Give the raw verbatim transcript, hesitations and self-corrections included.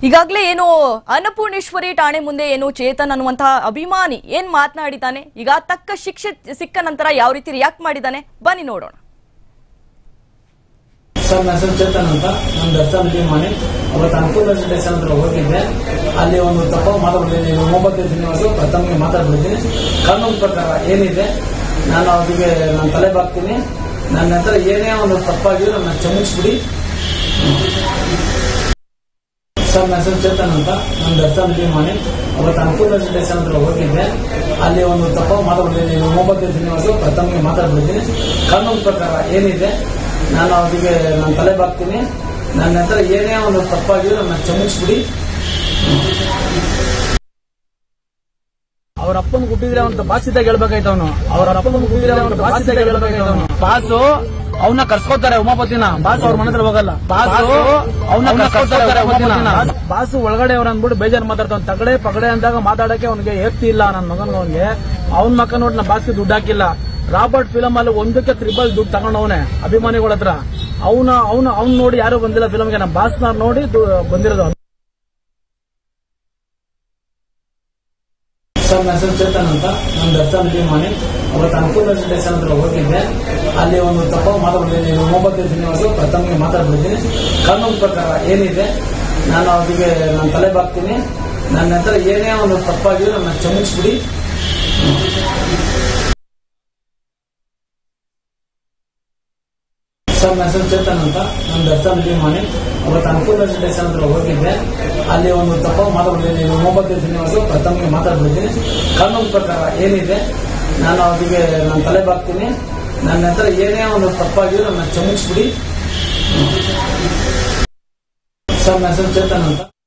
ಈಗಾಗಲೇ ಏನು ಅನ್ನಪೂರ್ಣೇಶ್ವರಿ ಠಾಣೆ ಮುಂದೆ ಏನು ಚೇತನ್ ಅನ್ನುವಂತ ಅಭಿಮಾನಿ ಏನ್ ಮಾತನಾಡಿದ್ದಾನೆ, ಈಗ ತಕ್ಕ ಶಿಕ್ಷೆ ಸಿಕ್ಕ ನಂತರ ಯಾವ ರೀತಿ ರಿಯಾಕ್ಟ್ ಮಾಡಿದ್ದಾನೆ ಬನ್ನಿ ನೋಡೋಣ. ಸರ್, ನನ್ನ ಹೆಸರು ಚೇತನ್ ಅಂತ. ನನ್ನ ದರ್ಶನ್ ಅಭಿಮಾನಿ. ಅವತ್ತು ಅನ್ನಪೂರ್ಣ ಸ್ಟೇಷನ್ ಹತ್ರ ಹೋಗಿದ್ದೆ. ಅಲ್ಲಿ ಒಂದು ತಪ್ಪ ಮಾತಾಡ್ಬಿಟ್ಟಿದ್ದೀನಿ. ಮೊಹಮ್ಮದ್ ಶ್ರೀನಿವಾಸ ಪ್ರಥಮಿಗೆ ಮಾತಾಡ್ಬಿಟ್ಟಿದ್ದೀನಿ. ಕಾನೂನು ಪ್ರಕಾರ ಏನಿದೆ ನಾನು ಅದಕ್ಕೆ ನಾನು ತಲೆ ಬಾಗ್ತೀನಿ. ನನ್ನ ಹತ್ರ ಏನೇ ಒಂದು ತಪ್ಪಾಗಿದ್ರು ನನ್ನ ಕ್ಷಮಿಸ್ಬಿಡಿ. ಸರ್, ನನ್ನ ಹೆಸರು ಚೇತನ್ ಅಂತ. ನನ್ನ ದರ್ಶನ್ ಅಭಿಮಾನಿ. ಅವತ್ತು ಅನ್ನಪೂರ್ಣ ಸ್ಟೇಷನ್ ಹತ್ರ ಹೋಗಿದ್ದೆ. ಅಲ್ಲಿ ಒಂದು ತಪ್ಪ ಮಾತಾಡ್ಬಿಟ್ಟಿದ್ದೀನಿ. ಮೊಹಮ್ಮದ್ ಶ್ರೀನಿವಾಸ ಪ್ರಥಮಿಗೆ ಮಾತಾಡ್ಬಿಟ್ಟಿದ್ದೀನಿ. ಕಾನೂನು ಪ್ರಕಾರ ಏನಿದೆ ನಾನು ಅದಕ್ಕೆ ನಾನು ತಲೆ ಬಾಗ್ತೀನಿ. ನನ್ನ ಹತ್ರ ಏನೇ ಒಂದು ತಪ್ಪಾಗಿದ್ರು ನನ್ನ ಕ್ಷಮಿಸ್ಬಿಡಿ. ಅವ್ರ ಅಪ್ಪನ ಹುಟ್ಟಿದ್ರೆ ಅವನು ಬಾಸಿದಾಗ ಹೇಳ್ಬೇಕಾಯ್ತು. ಅವನು ಅವ್ರ ಅಪ್ಪನ ಹುಟ್ಟಿದ್ರೆ ಅವನು ಬಾಸಿದಾಗ ಹೇಳ್ಬೇಕಾಯ್ತು. ಅವನು ಬಾಸು ಅವನ್ನ ಕರ್ಸ್ಕೋತಾರೆ ಉಮಾಪತಿನ. ಬಾಸು ಅವ್ರ ಮನೆ ಹತ್ರ ಹೋಗಲ್ಲ. ಬಾಸು ಅವನ್ನ ಕರ್ಸ್ಕೋತಾರೆ ಉಮಾಪತಿನ. ಬಾಸು ಒಳಗಡೆ ಅವ್ರ ಅಂದ್ಬಿಟ್ಟು ಬೇಜಾರು ಮಾತಾಡ್ತಾವ್. ತಗಡೆ ಪಗಡೆ ಅಂದಾಗ ಮಾತಾಡಕ್ಕೆ ಅವ್ನಿಗೆ ಏರ್ತಿ ಇಲ್ಲ. ನನ್ನ ಮಗನ್ ಅವನಿಗೆ ಅವ್ನ ಮಕ್ಕ ನೋಡಿ ನಾ ಬಾಸ್ಗೆ ದುಡ್ಡು ಹಾಕಿಲ್ಲ. ರಾಬರ್ಟ್ ಫಿಲಮ್ ಅಲ್ಲಿ ಒಂದಕ್ಕೆ ತ್ರಿಬಲ್ ದುಡ್ಡು ತಗೊಂಡವನೆ ಅಭಿಮಾನಿಗಳ ಹತ್ರ. ಅವನ ಅವನು ಅವ್ನು ನೋಡಿ ಯಾರು ಬಂದಿಲ್ಲ ಫಿಲಮ್ಗೆ. ನಮ್ಮ ಬಾಸ್ನ ನೋಡಿ ಬಂದಿರೋದು. ಸರ್, ನನ್ನ ಹೆಸರು ಚೇತನ್ ಅಂತ. ನನ್ನ ದರ್ಶನ್ ಅಭಿಮಾನಿ. ಅವತ್ತು ಅನ್ನಪೂರ್ಣ ಸ್ಟೇಷನ್ ಹತ್ರ ಹೋಗಿದ್ದೆ. ಅಲ್ಲಿ ಒಂದು ತಪ್ಪ ಮಾತಾಡ್ಬಿಟ್ಟಿದ್ದೀನಿ. ಮೊಹಮ್ಮದ್ ಶ್ರೀನಿವಾಸ ಪ್ರಥಮಿಗೆ ಮಾತಾಡ್ಬಿಟ್ಟಿದ್ದೀನಿ. ಕಾನೂನು ಪ್ರಕಾರ ಏನಿದೆ ನಾನು ಅದಕ್ಕೆ ನಾನು ತಲೆ ಬಾಗ್ತೀನಿ. ನನ್ನ ಹತ್ರ ಏನೇ ಒಂದು ತಪ್ಪಾಗಿದ್ರು ನನ್ನ ಕ್ಷಮಿಸ್ಬಿಡಿ. ಸರ್, ನನ್ನ ಹೆಸರು ಚೇತನ್ ಅಂತ. ನನ್ನ ದರ್ಶನ್ ಅಭಿಮಾನಿ. ಅವತ್ತು ಅನ್ನಪೂರ್ಣ ಸ್ಟೇಷನ್ ಹತ್ರ ಹೋಗಿದ್ದೆ. ಅಲ್ಲಿ ಒಂದು ತಪ್ಪ ಮಾತಾಡ್ಬಿಟ್ಟಿದ್ದೀನಿ. ಮೊಹಮ್ಮದ್ ಶ್ರೀನಿವಾಸ ಪ್ರಥಮಿಗೆ ಮಾತಾಡ್ಬಿಟ್ಟಿದ್ದೀನಿ. ಕಾನೂನು ಪ್ರಕಾರ ಏನಿದೆ ನಾನು ಅದಕ್ಕೆ ನಾನು ತಲೆ ಬಾಗ್ತೀನಿ. ನನ್ನ ಹತ್ರ ಏನೇ ಒಂದು ತಪ್ಪಾಗಿದ್ರು ನನ್ನ ಕ್ಷಮಿಸ್ಬಿಡಿ. ಸರ್, ನನ್ನ ಹೆಸರು ಚೇತನ್ ಅಂತ.